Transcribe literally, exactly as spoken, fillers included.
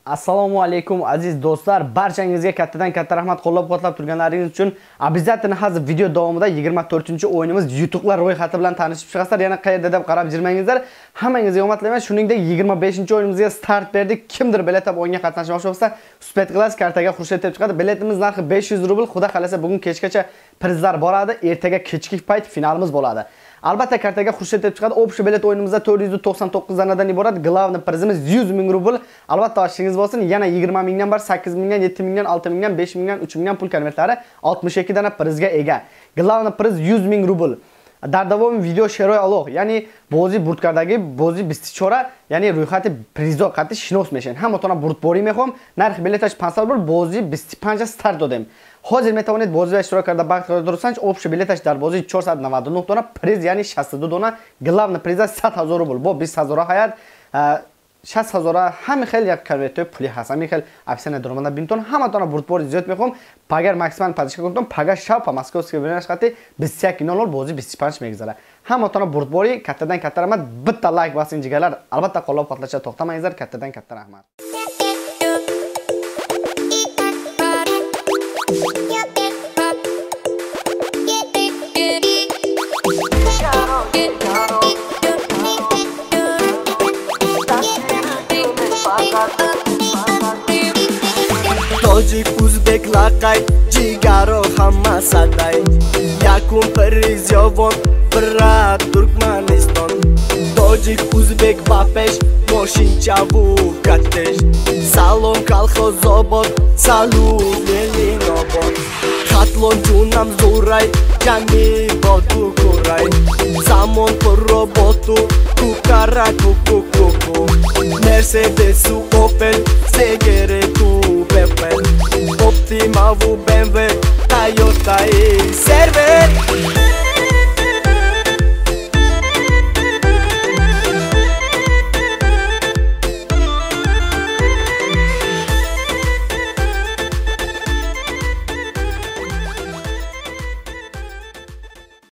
Assalomu alaykum aziz do'stlar, barchangizga kattadan katta rahmat qo'llab-quvvatlab turganlaringiz uchun. Обязательно hozir video davomida yigirma to'rtinchi o'yinimiz yutuqlar ro'yxati bilan tanishib chiqasizlar. Yana qayerda deb qarab jirmangizlar. Hammangizga omad tilayman. Shuningdek yigirma beshinchi o'yinimizga start berdik. Kimdir bilet olib o'yinga qatnashmoqchi bo'lsa, Spet Class kartaga xursand deb chiqadi. Biletimiz narxi besh yuz rubl. Xudo xolasa bugun kechgacha prizlar boradi. Ertaga kechki payt finalimiz bo'ladi. Albatta kartaga xursand deb chiqadi. Общий bilet o'yinimizda to'rt yuz to'qson to'qqiz danadan iborat. Главный prizimiz yuz ming rubl. Albatta oshingiz bo'lsin. Yana yigirma mingdan bar, sakkiz mingdan, yetti mingdan, olti mingdan, besh mingdan, uch mingdan pul konvertlari oltmish ikki dana prizga ega. Главный priz yuz ming rubl. Dar davom video sheroy aloq, ya'ni bozi burtkardagi bozi بیست و چهار ya'ni ro'yxati prizga qatish shinos meshin. Hamma burtbori mehom, narx biletash pansal bir bozi بیست و پنج start dodem. Hozir metavonid bozi ishtirok karda vaqt qoldirsangiz, общий biletash dar bozi چهارصد و نود و نه dona priz, ya'ni شصت و دو dona, главный priz صد هزار rubl. Bu بیست هزار hayat شصت هزار همین خیلی یک کنورتر پولی هست. همین خیلی افسانه درآمد بینتون همه تانا بورد زیاد میخوام. پگر ماکسیمال پاداش کنم پگر شب ماسکو سکیبرنش خاطر بیست و یک نول بازی بیست و پنج میگذره. همه تانا بورد بوری کاتدن کاتر آمد بت لایک واسه اینجیگرار. البته قلاب پاتلشه توخته میذار کاتدن کاتر احمد. Tojik, Uzbek, Laqay, Jigaro hamma saday. Yakun priz yovon, Birat Turkmaniston. Tojik, Uzbek, Bapesh, Moshinchavu Katesh. Salom Kolxozobod, Salud Leninobod. Xatlon junam Zuray, Jami botu Kuray. Zamon robotu, Kukara kuku kuku. Mercedes Opel, Segere tu Optima, B M W, Toyota e